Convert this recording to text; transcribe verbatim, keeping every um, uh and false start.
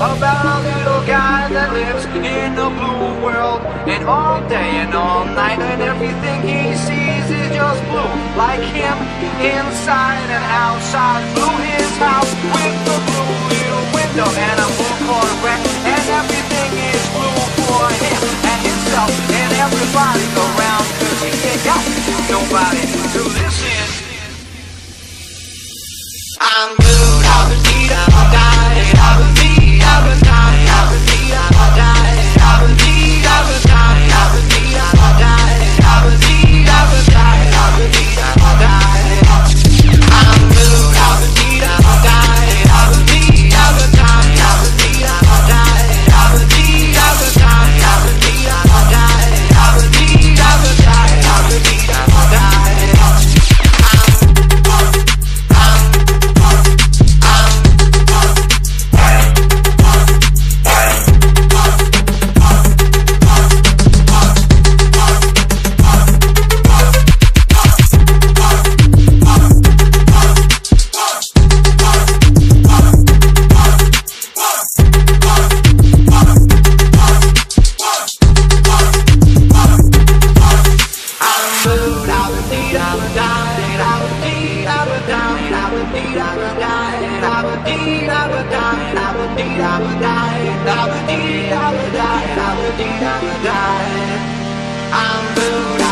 about a little guy that lives in a blue world, and all day and all night, and everything he sees is just blue. Like him, inside and outside, blew his house with the blue little window and a blue Corvette, and everything is blue for him and himself and everybody around, 'cause he ain't got nobody to listen. I'm blue, I've been beat, I've died, I've been beat, I've been died, I've been beat, I've died, I've been beat, I've been died, I've been beat, I've died, I've been beat, I've been died, I've been beat, I've died. I'm blue, I've been beat, I've died, I've been beat, I've been died, I've been beat, I've died, I've been beat, I've been died, I've been beat, I've died, I've been beat, I've been died, I've been beat, I've died. I'm blue.